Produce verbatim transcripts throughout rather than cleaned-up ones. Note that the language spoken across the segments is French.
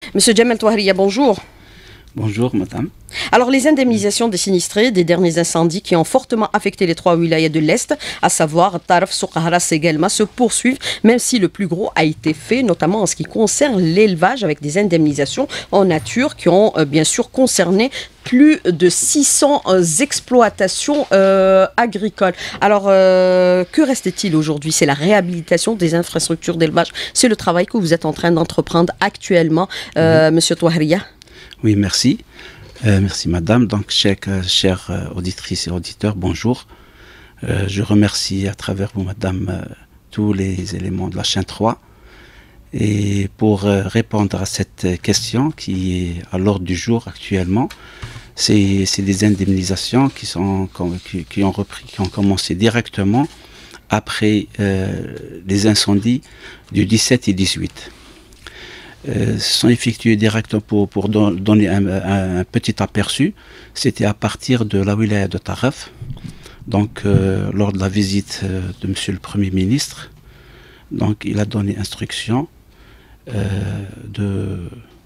Monsieur Djamel Touahriya, bonjour. Bonjour, madame. Alors, les indemnisations des sinistrés des derniers incendies qui ont fortement affecté les trois wilayas de l'Est, à savoir Tarf, Soukharas et Guelma, se poursuivent, même si le plus gros a été fait, notamment en ce qui concerne l'élevage, avec des indemnisations en nature qui ont euh, bien sûr concerné plus de six cents euh, exploitations euh, agricoles. Alors, euh, que reste-t-il aujourd'hui? C'est la réhabilitation des infrastructures d'élevage. C'est le travail que vous êtes en train d'entreprendre actuellement, euh, mmh. Monsieur Touahriya. Oui, merci. Euh, merci, madame. Donc, chères, chères euh, auditrices et auditeurs, bonjour. Euh, je remercie à travers vous, madame, euh, tous les éléments de la chaîne trois. Et pour euh, répondre à cette question qui est à l'ordre du jour actuellement, c'est, c'est des indemnisations qui, sont, qui, qui, ont repris, qui ont commencé directement après euh, les incendies du dix-sept et dix-huit. Euh, sont effectués directement pour, pour don, donner un, un, un petit aperçu. C'était à partir de la wilaya de Tarf, donc euh, lors de la visite euh, de Monsieur le Premier ministre. Donc il a donné instruction euh, de,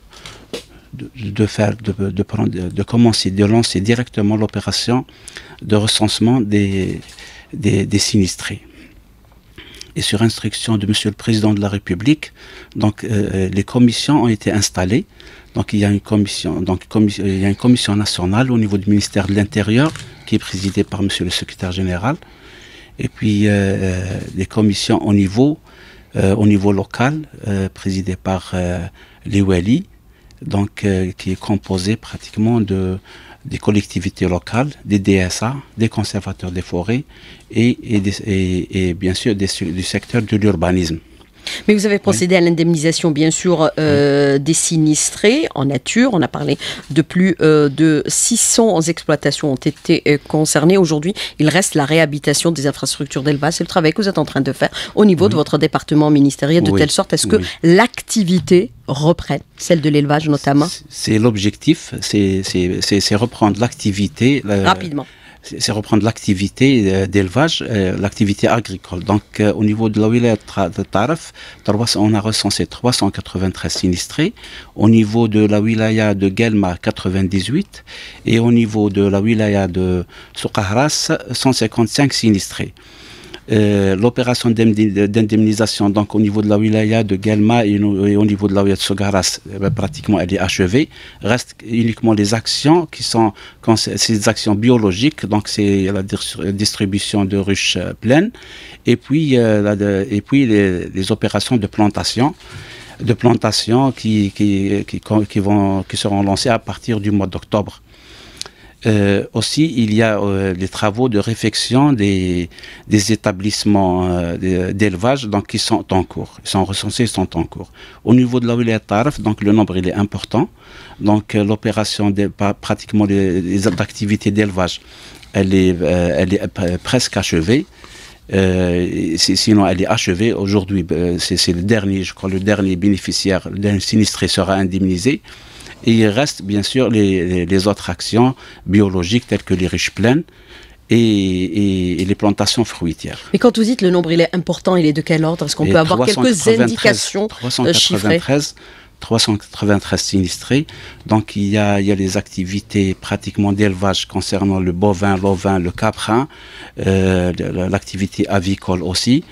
de, de, faire, de, de, prendre, de commencer, de lancer directement l'opération de recensement des, des, des sinistrés. Et sur instruction de Monsieur le Président de la République, donc euh, les commissions ont été installées. Donc il y a une commission, donc commis, il y a une commission nationale au niveau du ministère de l'Intérieur qui est présidée par Monsieur le Secrétaire général. Et puis euh, les commissions au niveau, euh, au niveau local, euh, présidées par euh, les Wali, donc euh, qui est composée pratiquement de des collectivités locales, des D S A, des conservateurs des forêts et, et, des, et, et bien sûr des, du secteur de l'urbanisme. Mais vous avez procédé oui. à l'indemnisation, bien sûr, euh, oui. des sinistrés en nature. On a parlé de plus euh, de six cents exploitations ont été euh, concernées. Aujourd'hui, il reste la réhabilitation des infrastructures d'élevage. C'est le travail que vous êtes en train de faire au niveau oui. de votre département ministériel, de oui. telle sorte à ce que oui. l'activité reprenne, celle de l'élevage notamment. C'est l'objectif, c'est, c'est, c'est, c'est reprendre l'activité. Euh, Rapidement. C'est reprendre l'activité d'élevage, euh, l'activité agricole. Donc, euh, au niveau de la wilaya de Tarf, on a recensé trois cent quatre-vingt-treize sinistrés. Au niveau de la wilaya de Guelma, quatre-vingt-dix-huit. Et au niveau de la wilaya de Soukharas, cent cinquante-cinq sinistrés. Euh, l'opération d'indemnisation donc au niveau de la wilaya de Guelma et, et au niveau de la wilaya de Soukharas, eh pratiquement elle est achevée. Reste uniquement les actions qui sont quand ces actions biologiques, donc c'est la distribution de ruches pleines et puis euh, la, de, et puis les, les opérations de plantation de plantation qui qui, qui qui vont qui seront lancées à partir du mois d'octobre. Euh, aussi, il y a euh, les travaux de réfection des, des établissements euh, d'élevage donc, qui sont en cours. Ils sont recensés, ils sont en cours. Au niveau de la wilaya de Tarf, donc le nombre il est important. Donc euh, l'opération, de, pratiquement les, les activités d'élevage, elle est, euh, elle est presque achevée. Euh, sinon, elle est achevée. Aujourd'hui, c'est, c'est le dernier, je crois, le dernier bénéficiaire, le dernier sinistré sera indemnisé. Et il reste bien sûr les, les, les autres actions biologiques telles que les ruches pleines et, et, et les plantations fruitières. Mais quand vous dites le nombre il est important, il est de quel ordre? Est-ce qu'on peut avoir quelques indications chiffrées? trois cent quatre-vingt-treize sinistrés. Donc il y a, il y a les activités pratiquement d'élevage concernant le bovin, l'ovin, le caprin, euh, l'activité avicole aussi,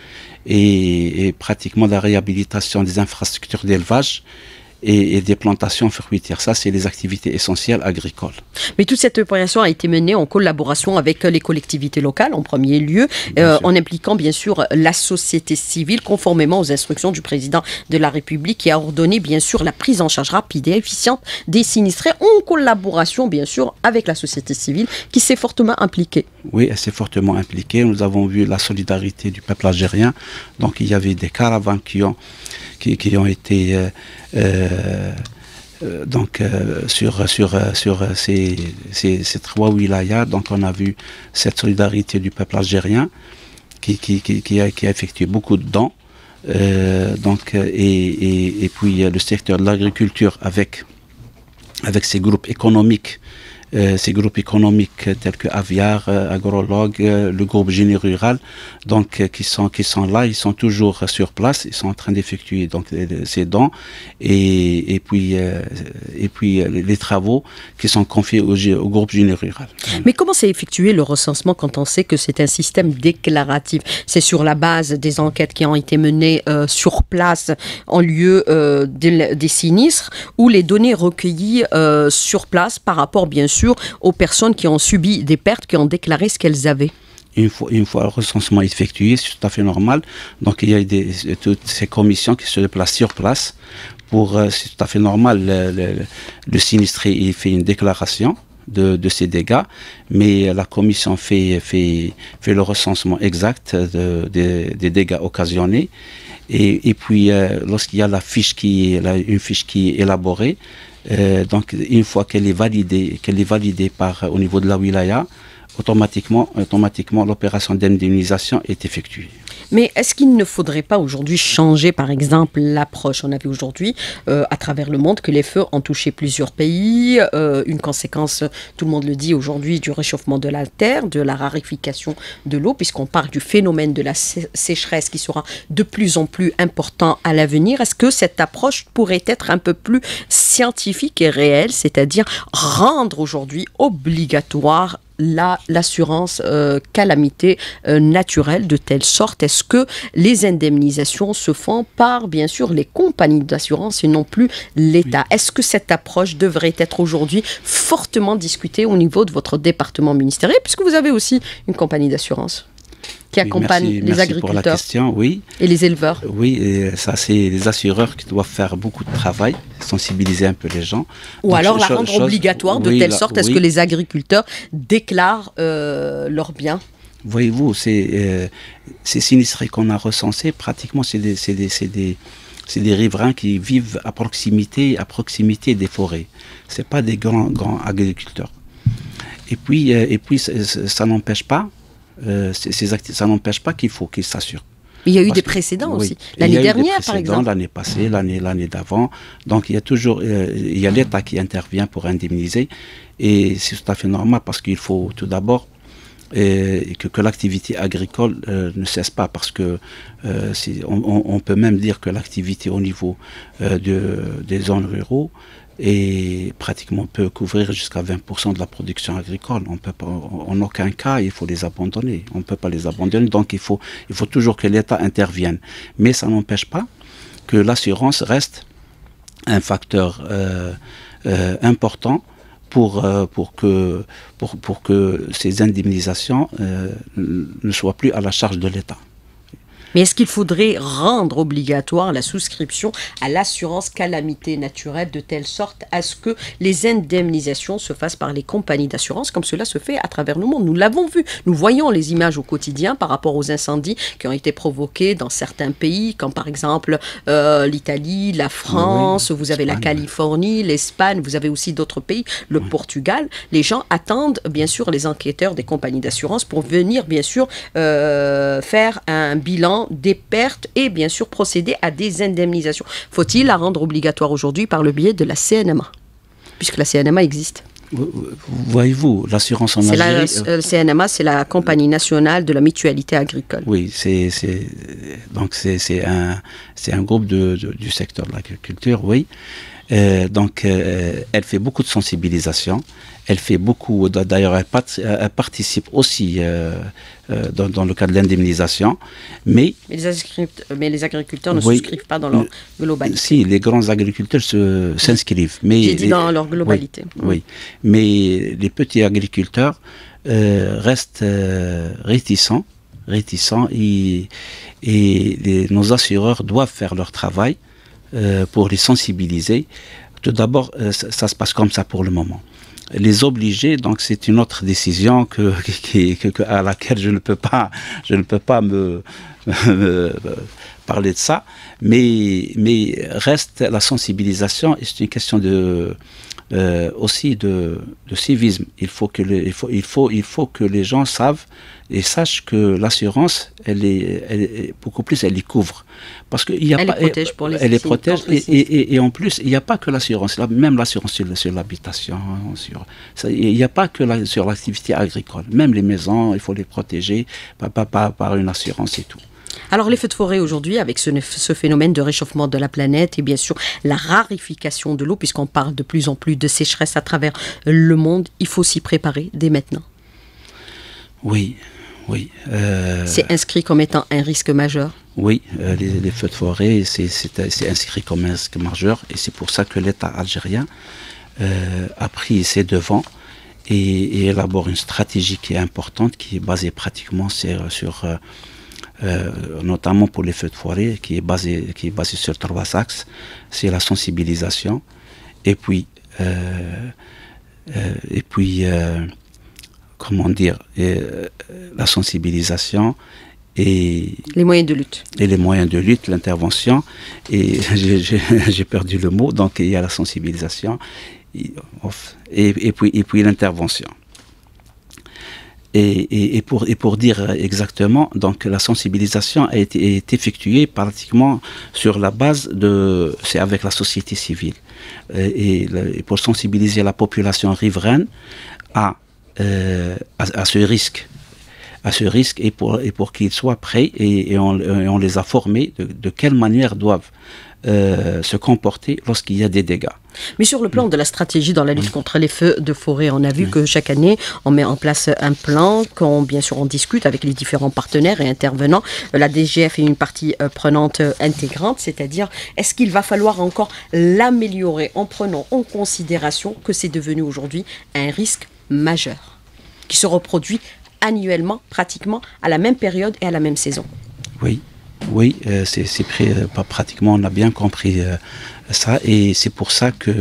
et, et pratiquement la réhabilitation des infrastructures d'élevage. Et, et des plantations fruitières. Ça, c'est les activités essentielles agricoles. Mais toute cette opération a été menée en collaboration avec les collectivités locales, en premier lieu, euh, en impliquant bien sûr la société civile, conformément aux instructions du président de la République, qui a ordonné bien sûr la prise en charge rapide et efficiente des sinistrés, en collaboration bien sûr avec la société civile, qui s'est fortement impliquée. Oui, elle s'est fortement impliquée. Nous avons vu la solidarité du peuple algérien. Donc, il y avait des caravanes qui ont, qui, qui ont été... Euh, Euh, euh, donc euh, sur, sur, sur ces, ces, ces trois wilayas, donc on a vu cette solidarité du peuple algérien qui, qui, qui, qui, a, qui a effectué beaucoup de dons, euh, donc, et, et, et puis le secteur de l'agriculture avec, avec ses groupes économiques euh, ces groupes économiques tels que Aviar, euh, Agrologue, euh, le groupe Génie Rural, donc euh, qui sont qui sont là, ils sont toujours sur place, ils sont en train d'effectuer donc ces dons et et puis euh, et puis euh, les travaux qui sont confiés au, au groupe Génie Rural. Mais comment s'est effectué le recensement quand on sait que c'est un système déclaratif? C'est sur la base des enquêtes qui ont été menées euh, sur place en lieu euh, des, des sinistres, ou les données recueillies euh, sur place par rapport bien sûr aux personnes qui ont subi des pertes, qui ont déclaré ce qu'elles avaient? Une fois, une fois le recensement effectué, c'est tout à fait normal. Donc il y a des, toutes ces commissions qui se déplacent sur place. Pour, euh, c'est tout à fait normal, le, le, le sinistré il fait une déclaration de, de ces dégâts, mais la commission fait, fait, fait le recensement exact de, de, des dégâts occasionnés. Et, et puis euh, lorsqu'il y a la fiche qui, la, une fiche qui est élaborée, euh, donc une fois qu'elle est validée, qu'elle est validée par au niveau de la wilaya, automatiquement, automatiquement l'opération d'indemnisation est effectuée. Mais est-ce qu'il ne faudrait pas aujourd'hui changer, par exemple, l'approche? On a vu aujourd'hui, euh, à travers le monde, que les feux ont touché plusieurs pays. Euh, une conséquence, tout le monde le dit aujourd'hui, du réchauffement de la terre, de la raréfaction de l'eau, puisqu'on parle du phénomène de la sécheresse qui sera de plus en plus important à l'avenir. Est-ce que cette approche pourrait être un peu plus scientifique et réelle, c'est-à-dire rendre aujourd'hui obligatoire La, l'assurance euh, calamité euh, naturelle, de telle sorte est-ce que les indemnisations se font par, bien sûr, les compagnies d'assurance et non plus l'État? Oui. Est-ce que cette approche devrait être aujourd'hui fortement discutée au niveau de votre département ministériel, puisque vous avez aussi une compagnie d'assurance qui oui, accompagne merci, les merci agriculteurs pour la question, oui. Et les éleveurs? Oui, et ça c'est les assureurs qui doivent faire beaucoup de travail, sensibiliser un peu les gens. Ou Donc, alors la rendre chose, obligatoire de oui, telle la, sorte à ce oui. que les agriculteurs déclarent euh, leurs biens. Voyez-vous, c'est, euh, ces sinistrés qu'on a recensés, pratiquement c'est des, c'est des, c'est des, c'est des riverains qui vivent à proximité, à proximité des forêts. Ce n'est pas des grands, grands agriculteurs. Et puis, euh, et puis ça, ça n'empêche pas Euh, ces, ces acti- ça n'empêche pas qu'il faut qu'ils s'assurent. Il y a eu Parce des que, précédents oui, aussi. L'année dernière, par exemple. L'année passée, l'année, l'année d'avant. Donc il y a toujours, euh, il y a l'État qui intervient pour indemniser. Et c'est tout à fait normal parce qu'il faut tout d'abord euh, que, que l'activité agricole euh, ne cesse pas. Parce que euh, c'est, on, on peut même dire que l'activité au niveau euh, de, des zones ruraux et pratiquement peut couvrir jusqu'à vingt pour cent de la production agricole. On peut pas, en aucun cas, il faut les abandonner. On ne peut pas les abandonner, donc il faut, il faut toujours que l'État intervienne. Mais ça n'empêche pas que l'assurance reste un facteur euh, euh, important pour, euh, pour, que, pour, pour que ces indemnisations euh, ne soient plus à la charge de l'État. Mais est-ce qu'il faudrait rendre obligatoire la souscription à l'assurance calamité naturelle de telle sorte à ce que les indemnisations se fassent par les compagnies d'assurance, comme cela se fait à travers le monde? Nous l'avons vu, nous voyons les images au quotidien par rapport aux incendies qui ont été provoqués dans certains pays, comme par exemple euh, l'Italie, la France, oui, vous avez la Californie, l'Espagne, vous avez aussi d'autres pays, le oui. Portugal. Les gens attendent bien sûr les enquêteurs des compagnies d'assurance pour venir bien sûr euh, faire un bilan des pertes et bien sûr procéder à des indemnisations. Faut-il la rendre obligatoire aujourd'hui par le biais de la C N M A, puisque la C N M A existe? Voyez-vous, l'assurance en c'est Algérie... La euh, C N M A, c'est la Compagnie nationale de la mutualité agricole. Oui, c'est, c'est, donc c'est, c'est, un, c'est un groupe de, de, du secteur de l'agriculture, oui. Euh, donc, euh, elle fait beaucoup de sensibilisation. Elle fait beaucoup, d'ailleurs, elle, part, elle participe aussi euh, euh, dans, dans le cadre de l'indemnisation. Mais, mais, les, agriculteurs, mais les agriculteurs ne oui, souscrivent pas dans leur globalité. Si, les grands agriculteurs se, s'inscrivent. Mais J'ai dit les, dans leur globalité. Oui, mmh. oui. Mais les petits agriculteurs euh, restent euh, réticents. réticents et, et les, nos assureurs doivent faire leur travail euh, pour les sensibiliser. Tout d'abord, euh, ça, ça se passe comme ça pour le moment. Les obliger, donc c'est une autre décision que, que, que, que, à laquelle je ne peux pas, je ne peux pas me, me parler de ça, mais, mais reste la sensibilisation, et c'est une question de, euh, aussi de, de civisme. Il faut, que les, il, faut, il, faut, il faut que les gens savent et sachent que l'assurance, elle est, elle est beaucoup plus, elle les couvre. Parce qu'il y a elle pas, les protège pour les Elle les protège, et, et, et, et en plus, il n'y a pas que l'assurance, même l'assurance sur, sur l'habitation, sur, ça, il n'y a pas que la, sur l'activité agricole. Même les maisons, il faut les protéger par, par, par, par une assurance et tout. Alors les feux de forêt aujourd'hui, avec ce, ce phénomène de réchauffement de la planète et bien sûr la rarification de l'eau, puisqu'on parle de plus en plus de sécheresse à travers le monde, il faut s'y préparer dès maintenant. Oui, oui. Euh... C'est inscrit comme étant un risque majeur. Oui, euh, les, les feux de forêt, c'est inscrit comme un risque majeur, et c'est pour ça que l'État algérien euh, a pris ses devants et, et élabore une stratégie qui est importante, qui est basée pratiquement sur... sur euh, Euh, notamment pour les feux de forêt, qui est basé, qui est basé sur trois axes. C'est la sensibilisation, et puis, euh, euh, et puis euh, comment dire, euh, la sensibilisation et les moyens de lutte. Et les moyens de lutte, l'intervention, et j'ai perdu le mot, donc il y a la sensibilisation, et, et, et puis, et puis l'intervention. Et, et, et, pour, et pour dire exactement, donc la sensibilisation a été est effectuée pratiquement sur la base de, c'est avec la société civile, et, et pour sensibiliser la population riveraine à, euh, à, à ce risque, à ce risque, et pour, et pour qu'ils soient prêts, et, et, on, et on les a formés de, de quelle manière doivent Euh, se comporter lorsqu'il y a des dégâts. Mais sur le plan de la stratégie dans la lutte contre les feux de forêt, on a vu que chaque année, on met en place un plan, qu'on, bien sûr, on discute avec les différents partenaires et intervenants. La D G F est une partie euh, prenante euh, intégrante, c'est-à-dire, est-ce qu'il va falloir encore l'améliorer en prenant en considération que c'est devenu aujourd'hui un risque majeur, qui se reproduit annuellement, pratiquement à la même période et à la même saison? Oui. Oui, euh, c'est euh, pratiquement, on a bien compris euh, ça, et c'est pour ça que,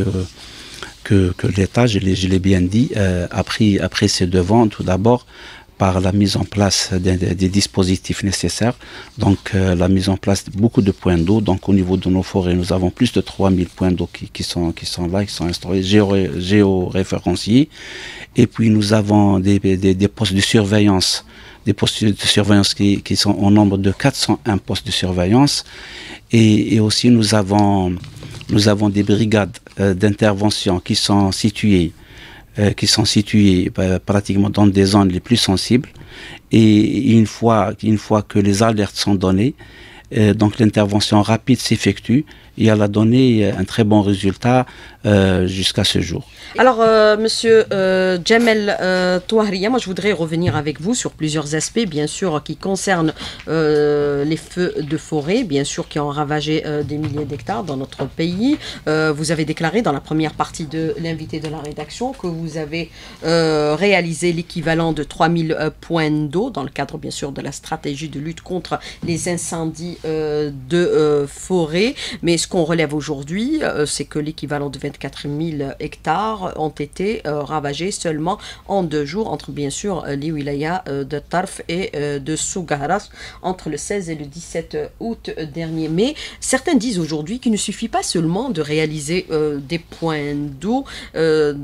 que, que l'État, je l'ai bien dit, euh, a pris après ses devants, tout d'abord par la mise en place des, des, des dispositifs nécessaires, donc euh, la mise en place de beaucoup de points d'eau. Donc au niveau de nos forêts, nous avons plus de trois mille points d'eau qui, qui, sont, qui sont là, qui sont installés, géoréférenciés, et puis nous avons des, des, des postes de surveillance, des postes de surveillance qui, qui sont au nombre de quatre cent un postes de surveillance, et, et aussi nous avons, nous avons des brigades euh, d'intervention qui sont situées, euh, qui sont situées euh, pratiquement dans des zones les plus sensibles, et une fois, une fois que les alertes sont données, euh, donc l'intervention rapide s'effectue, et elle a donné un très bon résultat euh, jusqu'à ce jour. Alors, euh, monsieur euh, Djamel euh, Touahria, moi je voudrais revenir avec vous sur plusieurs aspects, bien sûr, qui concernent euh, les feux de forêt, bien sûr, qui ont ravagé euh, des milliers d'hectares dans notre pays. Euh, vous avez déclaré dans la première partie de l'invité de la rédaction que vous avez euh, réalisé l'équivalent de trois mille euh, points d'eau dans le cadre, bien sûr, de la stratégie de lutte contre les incendies euh, de euh, forêt. Mais ce qu'on relève aujourd'hui, euh, c'est que l'équivalent de vingt-quatre mille hectares ont été euh, ravagés seulement en deux jours entre bien sûr euh, les wilayas euh, de Tarf et euh, de Sougaras entre le seize et le dix-sept août dernier. Mais certains disent aujourd'hui qu'il ne suffit pas seulement de réaliser euh, des points d'eau. Euh,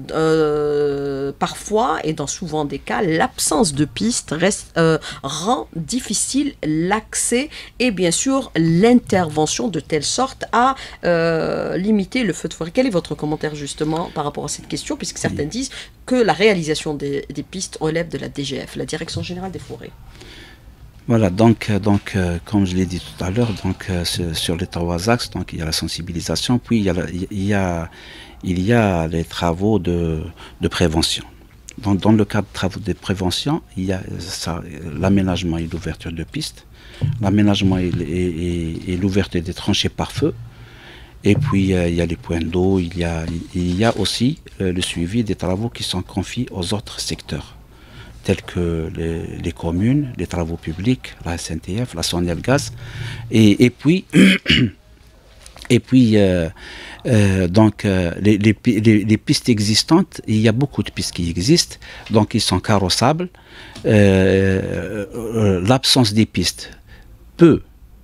euh, parfois, et dans souvent des cas, l'absence de pistes reste, euh, rend difficile l'accès et bien sûr l'intervention de telle sorte à euh, limiter le feu de forêt. Quel est votre commentaire justement par rapport à cette question, puisque certains disent que la réalisation des, des pistes relève de la D G F, la Direction Générale des Forêts? Voilà, donc, donc euh, comme je l'ai dit tout à l'heure, donc euh, sur, sur les trois axes, donc il y a la sensibilisation, puis il y a, la, il y a, il y a les travaux de, de prévention. Dans, dans le cadre de travaux de prévention, il y a l'aménagement et l'ouverture de pistes, l'aménagement et, et, et, et l'ouverture des tranchées par feu. Et puis euh, il y a les points d'eau, il y a, il y a aussi euh, le suivi des travaux qui sont confiés aux autres secteurs, tels que les, les communes, les travaux publics, la S N T F, la Sonelgaz, et, et puis, et puis euh, euh, donc euh, les, les, les, les pistes existantes, il y a beaucoup de pistes qui existent, donc ils sont carrossables. Euh, euh, L'absence des pistes peut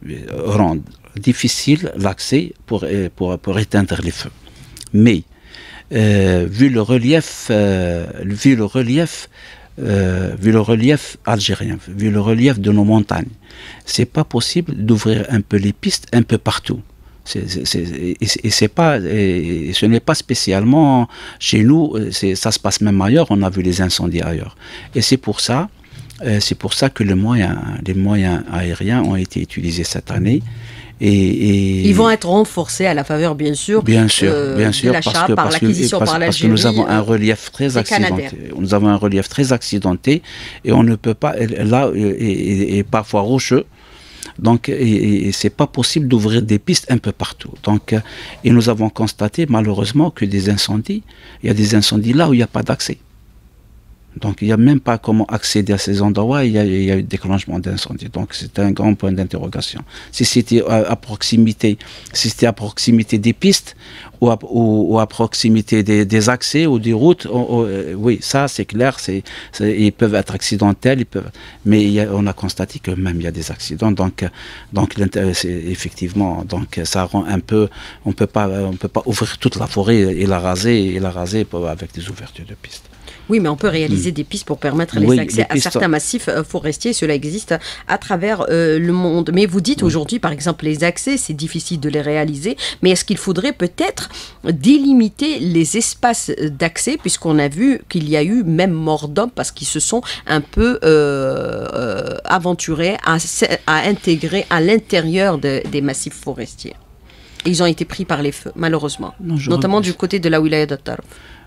rendent difficile l'accès pour, pour, pour éteindre les feux. Mais, euh, vu le relief, euh, vu le relief, euh, vu le relief algérien, vu le relief de nos montagnes, c'est pas possible d'ouvrir un peu les pistes un peu partout. C'est, c'est, c'est, et, et, c'est pas, et ce n'est pas spécialement chez nous, ça se passe même ailleurs, on a vu les incendies ailleurs. Et c'est pour ça, euh, c'est pour ça que le moyen, les moyens aériens ont été utilisés cette année. Et, et ils vont être renforcés à la faveur, bien sûr, bien sûr, euh, bien sûr, de l'achat, parce que, par parce l'acquisition que, parce, par l'Algérie. Parce que nous avons un relief très accidenté. Nous avons un relief très accidenté et on ne peut pas, là, et, et parfois rocheux. Donc, et, et c'est pas possible d'ouvrir des pistes un peu partout. Donc, et nous avons constaté malheureusement que des incendies, il y a des incendies là où il n'y a pas d'accès. Donc, il n'y a même pas comment accéder à ces endroits, il y a, il y a eu déclenchement d'incendie. Donc, c'est un grand point d'interrogation. Si c'était à, à proximité, si c'était à proximité des pistes ou à, ou, ou à proximité des, des accès ou des routes, on, on, oui, ça, c'est clair, c'est, c'est, ils peuvent être accidentels, ils peuvent, mais il y a, on a constaté que même il y a des accidents. Donc, donc c'est, effectivement, donc, ça rend un peu, on peut pas, on peut pas ouvrir toute la forêt et la raser, et la raser avec des ouvertures de pistes. Oui, mais on peut réaliser mmh. des pistes pour permettre les oui, accès les à certains massifs euh, forestiers. Cela existe à travers euh, le monde. Mais vous dites oui. aujourd'hui, par exemple, les accès, c'est difficile de les réaliser. Mais est-ce qu'il faudrait peut-être délimiter les espaces d'accès, puisqu'on a vu qu'il y a eu même mort d'hommes parce qu'ils se sont un peu euh, euh, aventurés à, à intégrer à l'intérieur de, des massifs forestiers. Et ils ont été pris par les feux, malheureusement. Non, notamment du côté de la wilaya de Tarf.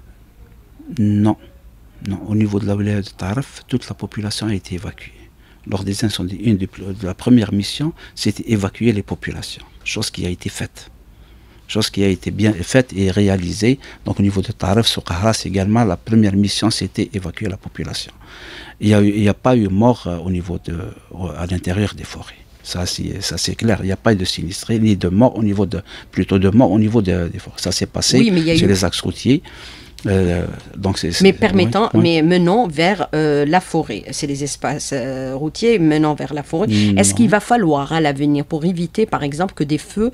Non. Non, au niveau de la wilaya de Tarf, toute la population a été évacuée. Lors des incendies, une de, de la première mission, c'était évacuer les populations, chose qui a été faite. Chose qui a été bien faite et réalisée. Donc au niveau de Tarf, Soukharas également, la première mission, c'était évacuer la population. Il n'y a, a pas eu mort au niveau de, à l'intérieur des forêts. Ça c'est, ça, c'est clair. Il n'y a pas eu de sinistrés, ni de mort au niveau de, plutôt de mort au niveau de, des forêts. Ça s'est passé oui, chez eu... les axes routiers. Euh, donc c'est, c'est, mais permettant, oui, oui. mais menant vers euh, la forêt. C'est les espaces euh, routiers menant vers la forêt. Mmh, Est-ce non. qu'il va falloir à l'avenir, pour éviter par exemple que des feux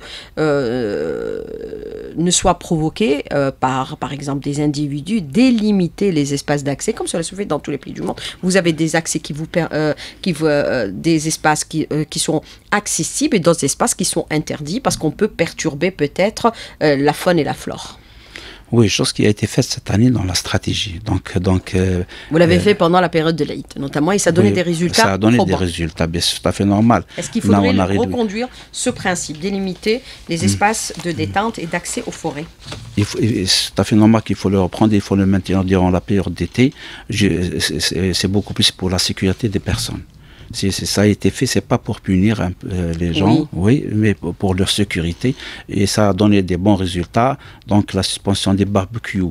euh, ne soient provoqués euh, par, par exemple, des individus, délimiter les espaces d'accès, comme cela se fait dans tous les pays du monde. Vous avez des accès qui vous, euh, qui vous euh, des espaces qui, euh, qui sont accessibles et d'autres espaces qui sont interdits parce qu'on peut perturber peut-être euh, la faune et la flore. Oui, chose qui a été faite cette année dans la stratégie. Donc, donc, euh, Vous l'avez euh, fait pendant la période de l'Aïd, notamment, et ça a donné oui, des résultats. Ça a donné probants. des résultats, bien, c'est tout à fait normal. Est-ce qu'il faudrait Là, reconduire ce principe, délimiter les espaces mmh. de détente et d'accès aux forêts? il faut, C'est tout à fait normal qu'il faut le reprendre, il faut le maintenir durant la période d'été. Je, c'est, c'est beaucoup plus pour la sécurité des personnes. Si, si ça a été fait, c'est pas pour punir un peu euh, les gens, oui. oui, mais pour, pour leur sécurité. Et ça a donné des bons résultats. Donc la suspension des barbecues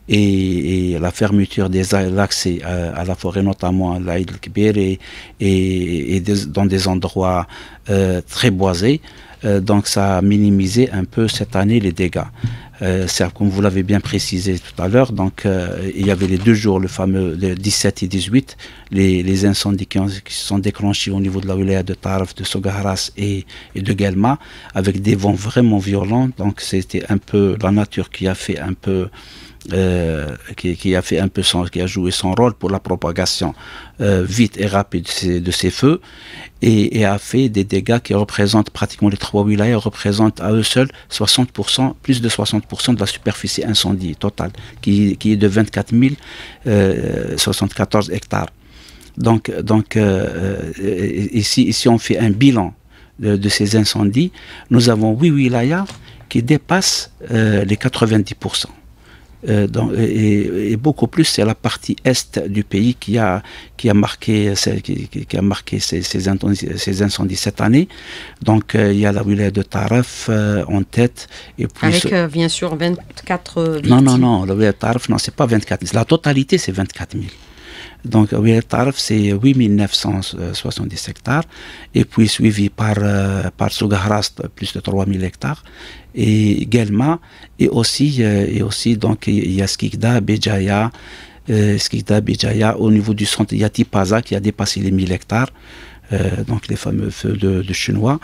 et, et la fermeture des l'accès à, à la forêt, notamment à l'Aïd el-Kbir et, et, et des, dans des endroits euh, très boisés. Euh, donc ça a minimisé un peu cette année les dégâts. Euh, c'est, comme vous l'avez bien précisé tout à l'heure, donc euh, il y avait les deux jours, le fameux le dix-sept et dix-huit, les, les incendies qui, ont, qui se sont déclenchés au niveau de la wilaya de Tarf, de Soukharas et, et de Guelma, avec des vents vraiment violents. Donc c'était un peu la nature qui a fait un peu Euh, qui, qui a fait un peu son, qui a joué son rôle pour la propagation euh, vite et rapide de ces, de ces feux et, et a fait des dégâts qui représentent pratiquement les trois wilayas représentent à eux seuls soixante pour cent, plus de soixante pour cent de la superficie incendie totale qui, qui est de vingt-quatre mille soixante-quatorze hectares. Donc, donc euh, ici, ici on fait un bilan de, de ces incendies. Nous avons huit wilayas qui dépassent euh, les quatre-vingt-dix pour cent. Euh, dans, et, et beaucoup plus, c'est la partie est du pays qui a, qui a marqué, qui, qui a marqué ces, ces, incendies, ces incendies cette année. Donc euh, il y a la wilaya de Tarf euh, en tête. Et puis, avec euh, bien sûr vingt-quatre victimes. Non, non, non, la wilaya de Tarf, non, c'est pas vingt-quatre mille. La totalité, c'est vingt-quatre mille. Donc, la wilaya de Tarf, c'est huit mille neuf cent soixante-dix hectares, et puis suivi par, euh, par Soukharas, plus de trois mille hectares, et Guelma, et aussi, euh, et aussi donc, il y a Skikda, Béjaïa, euh, Skikda, Béjaïa, au niveau du centre, il y a Tipaza qui a dépassé les mille hectares. euh, donc les fameux feux de, de chinois.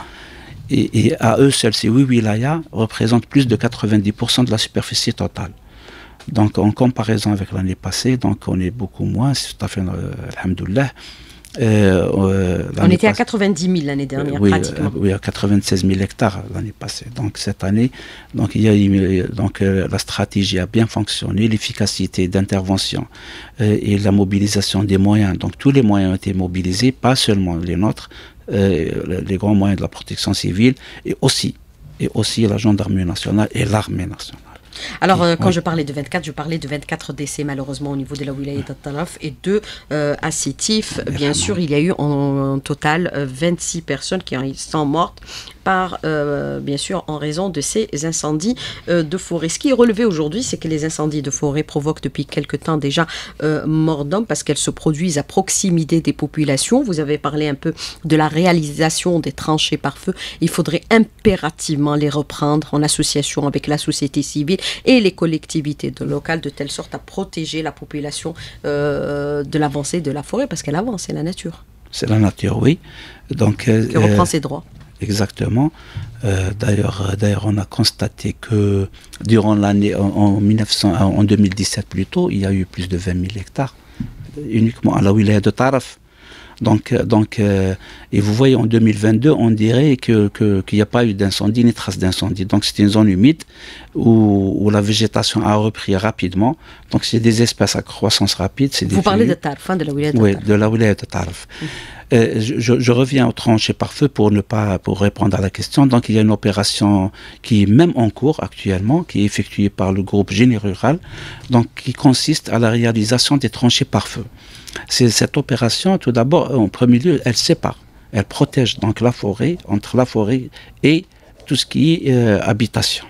Et, et à eux seuls, ces huit wilayas représentent plus de quatre-vingt-dix pour cent de la superficie totale. Donc en comparaison avec l'année passée, donc on est beaucoup moins, c'est tout à fait, euh, alhamdoulilah. Euh, euh, on était à quatre-vingt-dix mille l'année dernière, oui, pratiquement. Euh, oui, à quatre-vingt-seize mille hectares l'année passée. Donc cette année, donc, il y a, donc, euh, la stratégie a bien fonctionné, l'efficacité d'intervention euh, et la mobilisation des moyens. Donc tous les moyens ont été mobilisés, pas seulement les nôtres, euh, les grands moyens de la protection civile, et aussi, et aussi la gendarmerie nationale et l'armée nationale. Alors, euh, quand oui. je parlais de vingt-quatre, je parlais de vingt-quatre décès malheureusement au niveau de la wilaya de Taraf et deux euh, à Sétif. Bien sûr, il y a eu en, en total euh, vingt-six personnes qui sont mortes par, euh, bien sûr, en raison de ces incendies euh, de forêt. Ce qui est relevé aujourd'hui, c'est que les incendies de forêt provoquent depuis quelque temps déjà euh, mort d'hommes parce qu'elles se produisent à proximité des populations. Vous avez parlé un peu de la réalisation des tranchées par feu. Il faudrait impérativement les reprendre en association avec la société civile et les collectivités de locales, de telle sorte à protéger la population euh, de l'avancée de la forêt, parce qu'elle avance, c'est la nature. C'est la nature, oui. Donc, euh, qui reprend ses droits. Exactement. Euh, d'ailleurs, d'ailleurs, on a constaté que durant l'année, en, en, mille neuf cents, en deux mille dix-sept plutôt, il y a eu plus de vingt mille hectares, uniquement à la wilaya de Taraf. Donc, donc euh, et vous voyez, en deux mille vingt-deux, on dirait que, que, qu'il n'y a pas eu d'incendie, ni trace d'incendie. Donc, c'est une zone humide où, où la végétation a repris rapidement. Donc, c'est des espèces à croissance rapide. C'est des vous parlez feuilles. de Tarf, hein, de la wilaya de Oui, Tarf. de la wilaya de Tarf. Mmh. Euh, je, je reviens aux tranchées par feu pour ne pas pour répondre à la question. Donc, il y a une opération qui est même en cours actuellement, qui est effectuée par le groupe Génie Rural, donc qui consiste à la réalisation des tranchées par feu. C'est cette opération, tout d'abord, en premier lieu, elle sépare, elle protège donc la forêt, entre la forêt et tout ce qui est euh, habitation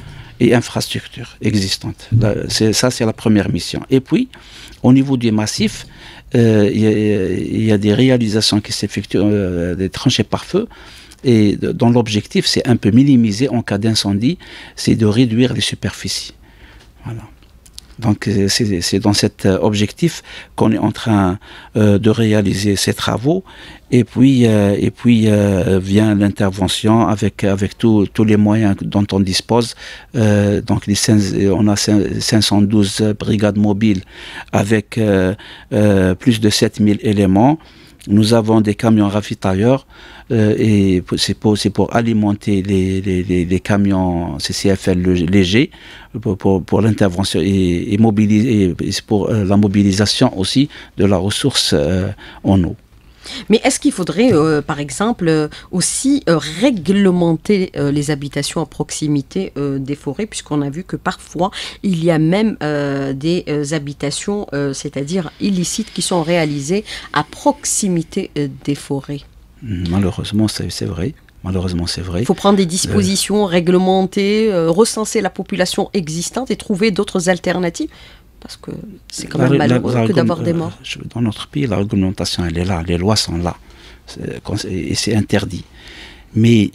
et infrastructures existantes. Là, c'est, ça, c'est la première mission. Et puis, au niveau du massif, euh, il, y a, il y a des réalisations qui s'effectuent, euh, des tranchées par feu, et dont l'objectif, c'est un peu minimiser en cas d'incendie, c'est de réduire les superficies. Voilà. Donc c'est, c'est dans cet objectif qu'on est en train euh, de réaliser ces travaux, et puis euh, et puis euh, vient l'intervention avec avec tous tous les moyens dont on dispose. Euh, donc les cinq, on a cinq cent douze brigades mobiles avec euh, euh, plus de sept mille éléments. Nous avons des camions ravitailleurs euh, et c'est pour, c'est pour alimenter les, les, les, les camions C C F L légers pour, pour, pour l'intervention et, et, mobiliser, et pour euh, la mobilisation aussi de la ressource euh, en eau. Mais est-ce qu'il faudrait, euh, par exemple, euh, aussi euh, réglementer euh, les habitations à proximité euh, des forêts, puisqu'on a vu que parfois, il y a même euh, des euh, habitations, euh, c'est-à-dire illicites, qui sont réalisées à proximité euh, des forêts? Malheureusement, c'est, c'est vrai. Malheureusement, c'est vrai. Il faut prendre des dispositions, euh... réglementer, euh, recenser la population existante et trouver d'autres alternatives. Parce que c'est quand même la, malheureux la, la, que d'avoir euh, des morts. Dans notre pays, la réglementation, elle est là, les lois sont là, c'est, et c'est interdit. Mais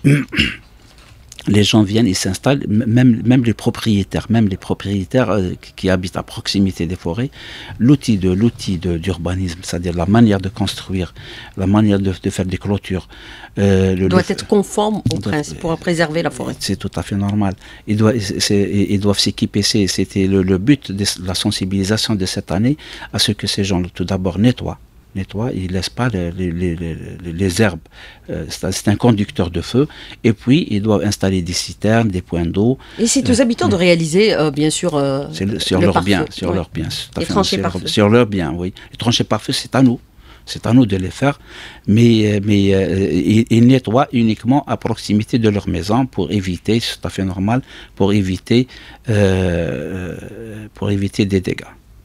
les gens viennent, ils s'installent, même, même les propriétaires, même les propriétaires euh, qui habitent à proximité des forêts, l'outil de l'outil de, d'urbanisme, c'est-à-dire la manière de construire, la manière de, de faire des clôtures, euh, le, doit le, être conforme au principe pour préserver la forêt. C'est tout à fait normal. Ils doivent, c'est, ils doivent s'équiper. C'est, c'était le, le but de la sensibilisation de cette année, à ce que ces gens, tout d'abord, nettoient. nettoie, il ne laisse pas les, les, les, les, les herbes. Euh, c'est, c'est un conducteur de feu. Et puis, ils doivent installer des citernes, des points d'eau. Et c'est aux euh, habitants euh, de réaliser, euh, bien sûr, euh, c'est le, sur, le leur bien, sur, oui. leur bien, les tranchées par feu. Sur leur bien, oui. Les tranchées par feu, c'est à nous. C'est à nous de les faire. Mais, mais euh, ils, ils nettoient uniquement à proximité de leur maison pour éviter, c'est tout à fait normal, pour éviter, euh, pour éviter des dégâts.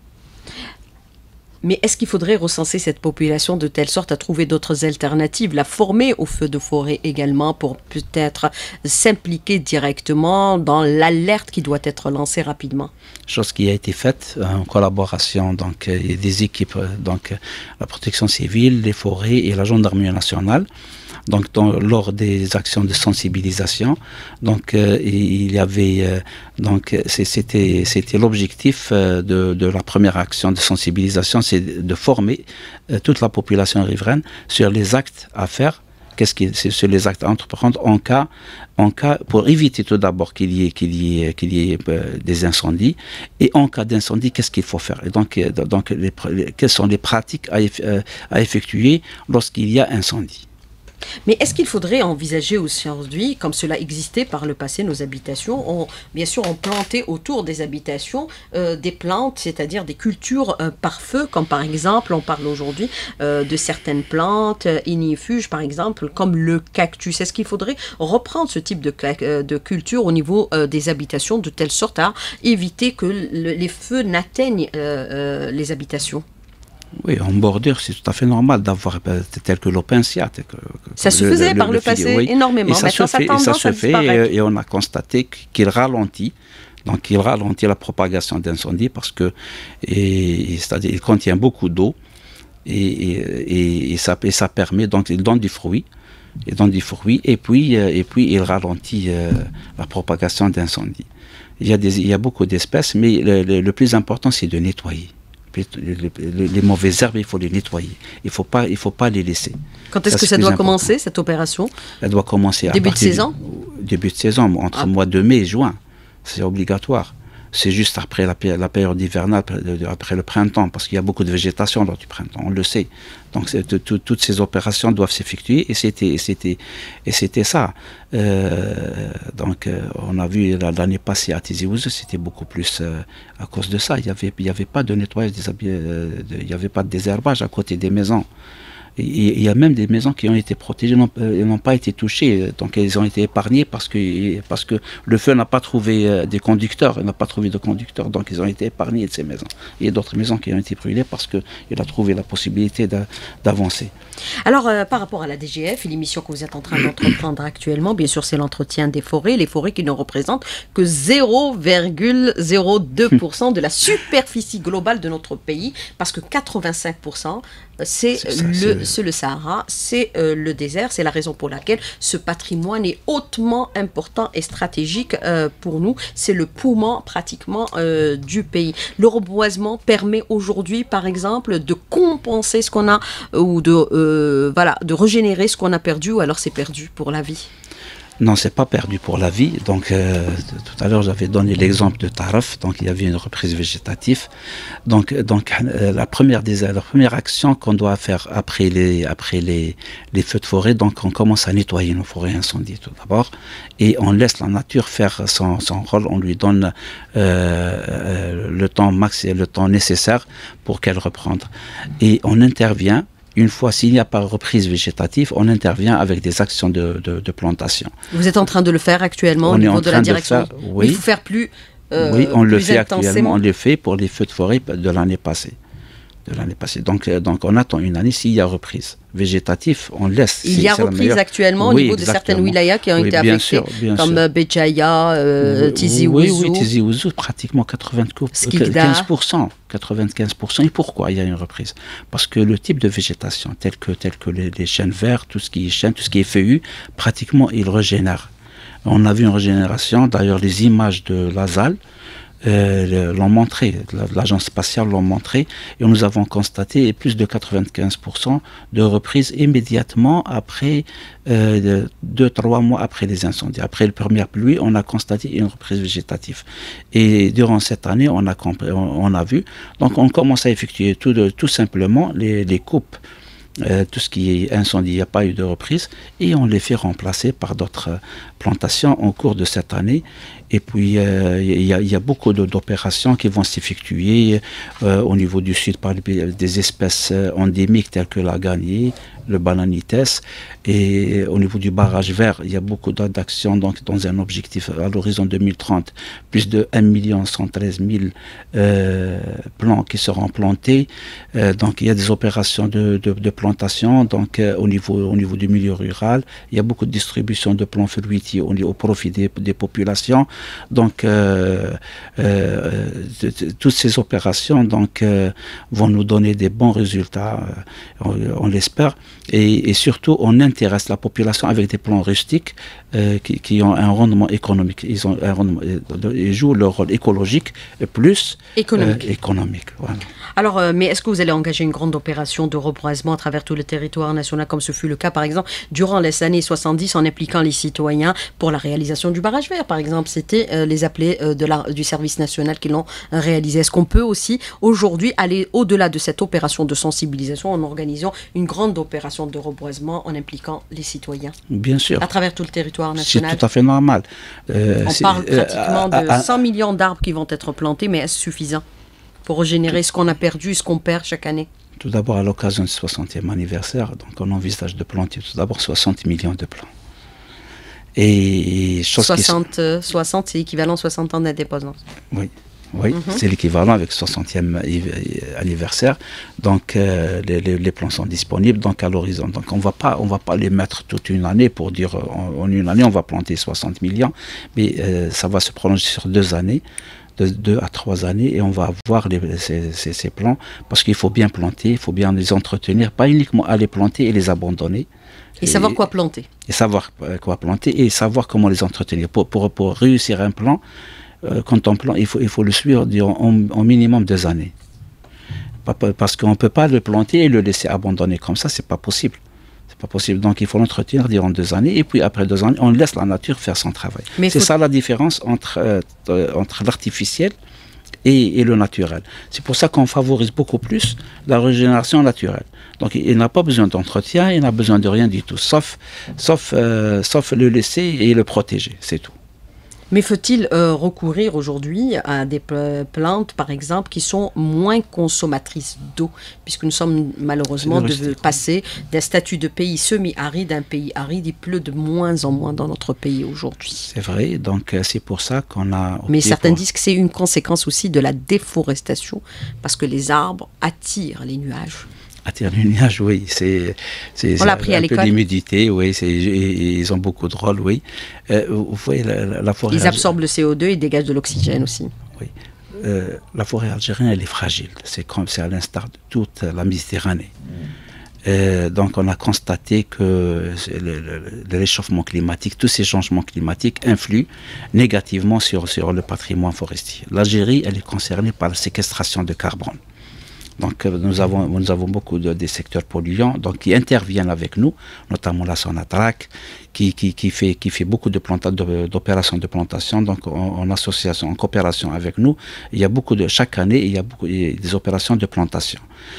Mais est-ce qu'il faudrait recenser cette population de telle sorte à trouver d'autres alternatives, la former au feu de forêt également pour peut-être s'impliquer directement dans l'alerte qui doit être lancée rapidement? Chose qui a été faite en collaboration donc des équipes, donc la protection civile, les forêts et la gendarmerie nationale. donc dans, lors des actions de sensibilisation. Donc euh, il y avait euh, donc c'était c'était l'objectif euh, de, de la première action de sensibilisation, c'est de former euh, toute la population riveraine sur les actes à faire. Qu'est-ce qui, c'est sur les actes à entreprendre en cas, en cas, pour éviter tout d'abord qu'il y ait, qu'il y ait, qu'il y ait euh, des incendies, et en cas d'incendie, qu'est-ce qu'il faut faire? Et donc, euh, donc les, les, quelles sont les pratiques à, euh, à effectuer lorsqu'il y a incendie? Mais est-ce qu'il faudrait envisager aujourd'hui, comme cela existait par le passé, nos habitations, on, bien sûr, on plantait autour des habitations euh, des plantes, c'est-à-dire des cultures euh, par feu, comme par exemple, on parle aujourd'hui euh, de certaines plantes euh, ignifuges, par exemple, comme le cactus. Est-ce qu'il faudrait reprendre ce type de, euh, de culture au niveau euh, des habitations, de telle sorte à éviter que le, les feux n'atteignent euh, euh, les habitations? Oui, en bordure, c'est tout à fait normal d'avoir tel que l'opensia. Ça se faisait le, le, par le, le passé oui. énormément. Et ça se fait, et, ça se fait et, et on a constaté qu'il ralentit. Donc il ralentit la propagation d'incendies parce que et, et, c'est-à-dire, il contient beaucoup d'eau et, et, et, ça, et ça permet, donc il donne du fruit. Il donne du fruit et puis, et puis il ralentit euh, la propagation d'incendies. Il y a, des, il y a beaucoup d'espèces, mais le, le, le plus important, c'est de nettoyer. Les, les, les mauvaises herbes, il faut les nettoyer. Il ne faut pas, il faut pas les laisser. Quand est-ce que ça doit important. commencer, cette opération? Elle doit commencer à début de saison. Du, début de saison, entre ah. le mois de mai et juin. C'est obligatoire. C'est juste après la, la période hivernale, après le printemps, parce qu'il y a beaucoup de végétation lors du printemps, on le sait. Donc toutes ces opérations doivent s'effectuer et c'était c'était et c'était ça. Euh, donc euh, on a vu l'année passée à Tizi Ouzou, c'était beaucoup plus euh, à cause de ça. Il y avait il y avait pas de nettoyage des euh, de, il y avait pas de désherbage à côté des maisons. Il y a même des maisons qui ont été protégées, n'ont euh, pas été touchées, donc elles ont été épargnées parce que, parce que le feu n'a pas trouvé euh, des conducteurs, il n'a pas trouvé de conducteurs, donc ils ont été épargnés de ces maisons. Il y a d'autres maisons qui ont été brûlées parce qu'il a trouvé la possibilité d'avancer. Alors, euh, par rapport à la D G F et l'émission que vous êtes en train d'entreprendre actuellement, bien sûr, c'est l'entretien des forêts, les forêts qui ne représentent que zéro virgule zéro deux pour cent de la superficie globale de notre pays, parce que quatre-vingt-cinq pour cent c'est le, le Sahara, c'est euh, le désert. C'est la raison pour laquelle ce patrimoine est hautement important et stratégique euh, pour nous. C'est le poumon pratiquement euh, du pays. Le reboisement permet aujourd'hui, par exemple, de compenser ce qu'on a ou de, euh, voilà, de régénérer ce qu'on a perdu, ou alors c'est perdu pour la vie. Non, c'est pas perdu pour la vie. Donc, euh, tout à l'heure, j'avais donné l'exemple de Taraf. Donc, il y avait une reprise végétative. Donc, donc euh, la première des, la première action qu'on doit faire après les, après les, les feux de forêt, donc on commence à nettoyer nos forêts incendiées tout d'abord, et on laisse la nature faire son, son rôle. On lui donne euh, euh, le temps max et le temps nécessaire pour qu'elle reprenne. Et on intervient. Une fois, s'il n'y a pas reprise végétative, on intervient avec des actions de, de, de plantation. Vous êtes en train de le faire actuellement on au niveau de la direction de faire, oui. Il faut faire plus euh, Oui, on le fait actuellement. On le fait pour les feux de forêt de l'année passée. De l'année passée. Donc, donc, on attend une année. S'il y a reprise végétative, on laisse. Il y a reprise actuellement oui, au niveau exactement. de certaines wilayas qui ont oui, été affectées, sûr, comme Béjaïa, euh, oui, Tizi Ouzou. Oui, oui, Tizi Ouzou, pratiquement quatre-vingt-quinze pour cent. quatre-vingt-quinze pour cent. Et pourquoi il y a une reprise? Parce que le type de végétation, tel que, tel que les, les chênes verts, tout ce qui est chêne, tout ce qui est feuillu, pratiquement, il régénère. On a vu une régénération. D'ailleurs, les images de la Z A L, Euh, l'ont montré, l'agence spatiale l'ont montré, et nous avons constaté plus de quatre-vingt-quinze pour cent de reprise immédiatement après, euh, deux, trois mois après les incendies. Après les premières pluies, on a constaté une reprise végétative. Et durant cette année, on a, on, on a vu, donc on commence à effectuer tout, de, tout simplement les, les coupes. Euh, tout ce qui est incendie, il n'y a pas eu de reprise, et on les fait remplacer par d'autres plantations au cours de cette année. Et puis, euh, il, y a, il y a beaucoup d'opérations qui vont s'effectuer euh, au niveau du sud par des espèces endémiques telles que la gagnier, le bananites, et au niveau du barrage vert, il y a beaucoup d'actions donc, dans un objectif à l'horizon deux mille trente, plus de un million cent treize mille euh, plants qui seront plantés. Euh, donc, il y a des opérations de, de, de plantation donc, euh, au, niveau, au niveau du milieu rural. Il y a beaucoup de distribution de plants fruitiers au, au profit des, des populations. Donc, euh, euh, de, de, toutes ces opérations donc, euh, vont nous donner des bons résultats, euh, on, on l'espère. Et, et surtout, on intéresse la population avec des plans rustiques euh, qui, qui ont un rendement économique. Ils, ont un rendement, ils jouent leur rôle écologique plus économique. Euh, économique voilà. Alors, euh, mais est-ce que vous allez engager une grande opération de reboisement à travers tout le territoire national, comme ce fut le cas, par exemple, durant les années soixante-dix, en impliquant les citoyens pour la réalisation du barrage vert, par exemple? C'était euh, les appelés euh, de la, du service national qui l'ont euh, réalisé. Est-ce qu'on peut aussi, aujourd'hui, aller au-delà de cette opération de sensibilisation en organisant une grande opération de reboisement en impliquant les citoyens? Bien sûr. À travers tout le territoire national. C'est tout à fait normal. Euh, On parle pratiquement euh, de cent millions d'arbres qui vont être plantés, mais est-ce suffisant pour régénérer ce qu'on a perdu et ce qu'on perd chaque année? Tout d'abord, à l'occasion du soixantième anniversaire, donc on envisage de planter tout d'abord soixante millions de plants. Et, et soixante, qui... euh, soixante, c'est équivalent à soixante ans d'indépendance. Oui. Oui, mm-hmm. C'est l'équivalent avec le soixantième anniversaire. Donc, euh, les, les, les plans sont disponibles donc à l'horizon. Donc, on va pas, on va pas les mettre toute une année pour dire en, en une année, on va planter soixante millions. Mais euh, ça va se prolonger sur deux années. De deux à trois années et on va avoir les, ces, ces, ces plans parce qu'il faut bien planter, il faut bien les entretenir, pas uniquement aller planter et les abandonner. Et, et savoir quoi planter. Et savoir quoi planter et savoir comment les entretenir. Pour, pour, pour réussir un plan, euh, quand on plante, il faut, il faut le suivre durant en minimum deux années. Parce qu'on ne peut pas le planter et le laisser abandonner comme ça, c'est pas possible. Pas possible. Donc il faut l'entretenir durant deux années et puis après deux années, on laisse la nature faire son travail. C'est faut... ça la différence entre, euh, entre l'artificiel et, et le naturel. C'est pour ça qu'on favorise beaucoup plus la régénération naturelle. Donc il n'a pas besoin d'entretien, il n'a besoin de rien du tout, sauf, sauf, euh, sauf le laisser et le protéger, c'est tout. Mais faut-il euh, recourir aujourd'hui à des plantes, par exemple, qui sont moins consommatrices d'eau, puisque nous sommes malheureusement de passer d'un statut de pays semi-aride à un pays aride. Il pleut de moins en moins dans notre pays aujourd'hui. C'est vrai, donc c'est pour ça qu'on a... Mais certains pour... disent que c'est une conséquence aussi de la déforestation, parce que les arbres attirent les nuages. Attirent les nuages, oui, c'est un peu l'humidité, oui, ils ont beaucoup de rôle, oui. Euh, vous voyez, la, la forêt... Ils absorbent le C O deux et dégagent de l'oxygène aussi. Oui. Euh, la forêt algérienne, elle est fragile, c'est comme c'est à l'instar de toute la Méditerranée. Mm. Euh, donc on a constaté que le, le, le réchauffement climatique, tous ces changements climatiques influent négativement sur, sur le patrimoine forestier. L'Algérie, elle est concernée par la séquestration de carbone. Donc nous avons, nous avons beaucoup de des secteurs polluants donc, qui interviennent avec nous, notamment la Sonatrach, qui, qui, qui, fait, qui fait beaucoup d'opérations de, de plantation, donc en, en association, en coopération avec nous. Il y a beaucoup de, chaque année, il y a, beaucoup, il y a des opérations de plantation.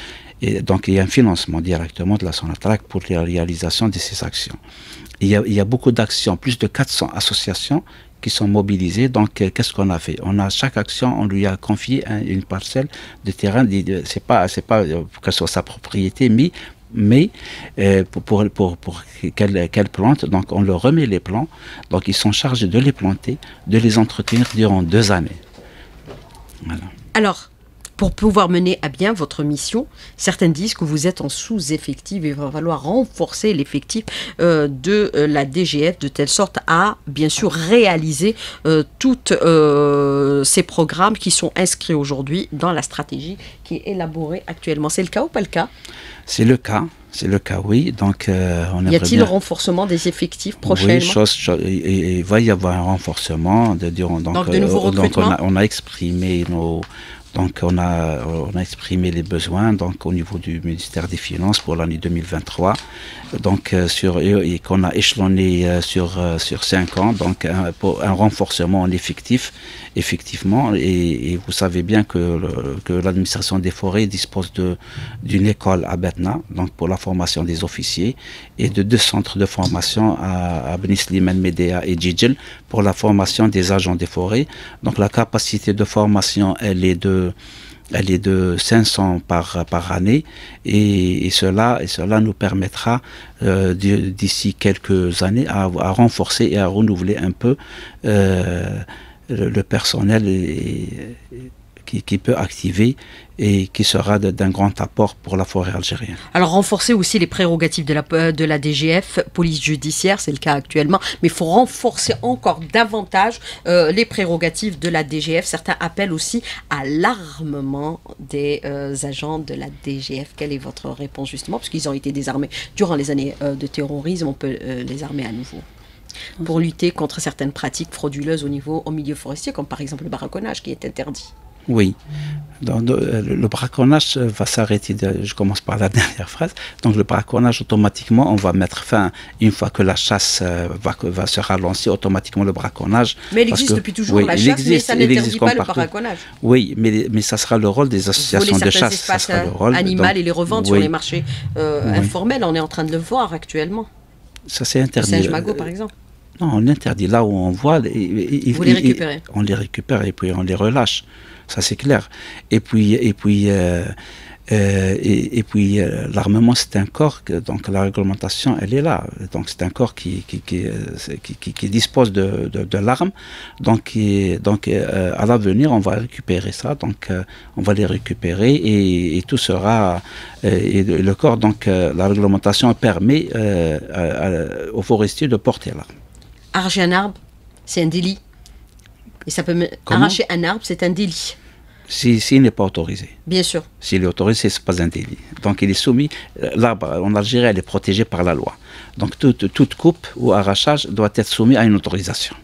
Et donc il y a un financement directement de la Sonatrach pour la réalisation de ces actions. Il y a, il y a beaucoup d'actions, plus de quatre cents associations qui sont mobilisés. Donc, euh, qu'est-ce qu'on a fait? On a chaque action, on lui a confié un, une parcelle de terrain. C'est pas, c'est pas que ce soit sa propriété, mais mais euh, pour pour pour, pour qu'elle qu'elle plante. Donc, on leur remet les plants. Donc, ils sont chargés de les planter, de les entretenir durant deux années. Voilà. Alors. Pour pouvoir mener à bien votre mission, certains disent que vous êtes en sous-effectif et il va falloir renforcer l'effectif euh, de euh, la D G F de telle sorte à, bien sûr, réaliser euh, tous euh, ces programmes qui sont inscrits aujourd'hui dans la stratégie qui est élaborée actuellement. C'est le cas ou pas le cas? C'est le cas. C'est le cas, oui. Donc, euh, on y a-t-il bien... renforcement des effectifs prochainement? Oui, chose, chose, il, il va y avoir un renforcement. De, donc, donc, de nouveaux euh, recrutements? Donc, on a, on a exprimé nos... Donc on a, on a exprimé les besoins donc, au niveau du ministère des Finances pour l'année deux mille vingt-trois, donc, euh, sur, et, et qu'on a échelonné euh, sur, euh, sur cinq ans, donc un, pour un renforcement en effectif, effectivement, et, et vous savez bien que, le, que l'administration des forêts dispose de, d'une école à Betna, donc pour la formation des officiers, et de deux centres de formation à, à Beni Slimane, Médéa et Djidjel pour la formation des agents des forêts. Donc la capacité de formation, elle est de Elle est de cinq cents par, par année et, et, cela, et cela nous permettra euh, d'ici quelques années à, à renforcer et à renouveler un peu euh, le, le personnel et, et, qui, qui peut activer et qui sera d'un grand apport pour la forêt algérienne. Alors renforcer aussi les prérogatives de la, de la D G F, police judiciaire, c'est le cas actuellement, mais il faut renforcer encore davantage euh, les prérogatives de la D G F. Certains appellent aussi à l'armement des euh, agents de la D G F. Quelle est votre réponse justement? Parce qu'ils ont été désarmés durant les années euh, de terrorisme, on peut euh, les armer à nouveau pour lutter contre certaines pratiques frauduleuses au niveau au milieu forestier, comme par exemple le braconnage qui est interdit. Oui, donc, le braconnage va s'arrêter, je commence par la dernière phrase, donc le braconnage automatiquement on va mettre fin, une fois que la chasse va, va se ralentir, automatiquement le braconnage. Mais il existe que, depuis toujours oui, la chasse, existe, mais ça n'interdit pas le braconnage. Oui, mais, mais ça sera le rôle des associations de chasse. Ça sera le rôle animal donc, et les revendre oui, sur les marchés euh, oui. informels, on est en train de le voir actuellement. Ça c'est interdit. Saint-Magot par exemple. Non, on interdit là où on voit. Et, Vous les récupérez. On les récupère et puis on les relâche. Ça c'est clair. Et puis, et puis, euh, euh, et, et puis euh, l'armement c'est un corps, que, donc la réglementation elle est là. Donc c'est un corps qui, qui, qui, qui, qui, qui dispose de, de, de l'arme. Donc, qui, donc euh, à l'avenir on va récupérer ça. Donc euh, on va les récupérer et, et tout sera. Euh, et le, le corps, donc euh, la réglementation permet euh, à, à, aux forestiers de porter l'arme. Arracher un arbre, c'est un délit. Et ça peut me... Arracher un arbre, c'est un délit. S'il si, si n'est pas autorisé. Bien sûr. S'il est autorisé, ce n'est pas un délit. Donc il est soumis. L'arbre en Algérie, elle est protégée par la loi. Donc toute, toute coupe ou arrachage doit être soumis à une autorisation.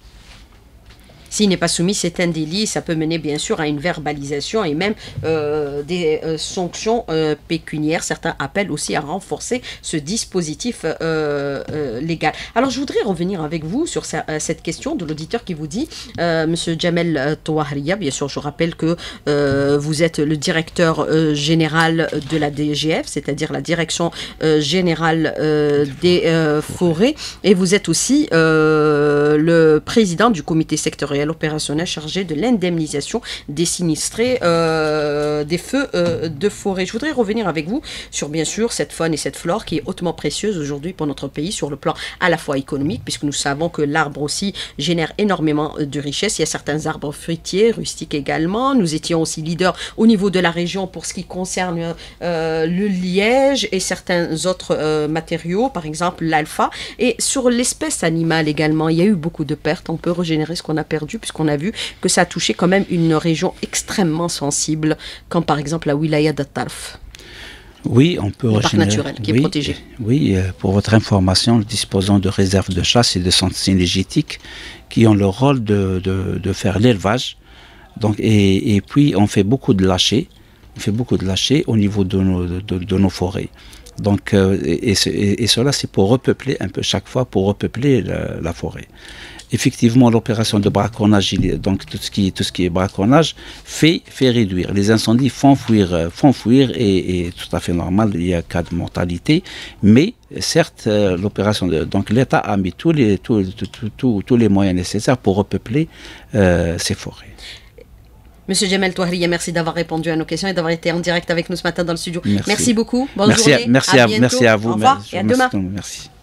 S'il n'est pas soumis, c'est un délit. Ça peut mener bien sûr à une verbalisation et même euh, des euh, sanctions euh, pécuniaires. Certains appellent aussi à renforcer ce dispositif euh, euh, légal. Alors je voudrais revenir avec vous sur sa, euh, cette question de l'auditeur qui vous dit, euh, Monsieur Jamel Touahria, bien sûr je rappelle que euh, vous êtes le directeur euh, général de la D G F, c'est-à-dire la direction euh, générale euh, des euh, forêts, et vous êtes aussi euh, le président du comité sectoriel opérationnel chargé de l'indemnisation des sinistrés euh, des feux euh, de forêt. Je voudrais revenir avec vous sur bien sûr cette faune et cette flore qui est hautement précieuse aujourd'hui pour notre pays sur le plan à la fois économique, puisque nous savons que l'arbre aussi génère énormément de richesses. Il y a certains arbres fruitiers, rustiques également. Nous étions aussi leaders au niveau de la région pour ce qui concerne euh, le liège et certains autres euh, matériaux, par exemple l'alpha. Et sur l'espèce animale également, il y a eu beaucoup de pertes. On peut régénérer ce qu'on a perdu, puisqu'on a vu que ça a touché quand même une région extrêmement sensible, comme par exemple la wilaya de Tarf. Oui, on peut le parc naturel qui oui, est protégé. Oui, pour votre information, nous disposons de réserves de chasse et de centres synergétiques qui ont le rôle de, de, de faire l'élevage. Donc, et, et puis, on fait beaucoup de lâchers. On fait beaucoup de lâchers au niveau de nos, de, de nos forêts. Donc, euh, et, et, et cela, c'est pour repeupler un peu chaque fois, pour repeupler la, la forêt. Effectivement, l'opération de braconnage, donc tout ce qui, tout ce qui est braconnage, fait, fait réduire. Les incendies font fuir, font fuir et, et tout à fait normal, il y a cas de mortalité. Mais certes, l'opération, donc l'État a mis tous les, tous, tous, tous, tous les moyens nécessaires pour repeupler euh, ces forêts. Monsieur Jamel Touahria, merci d'avoir répondu à nos questions et d'avoir été en direct avec nous ce matin dans le studio. Merci, merci beaucoup. Bonne merci journée. À, merci, à, à merci à vous. Au revoir merci, et à demain. Merci.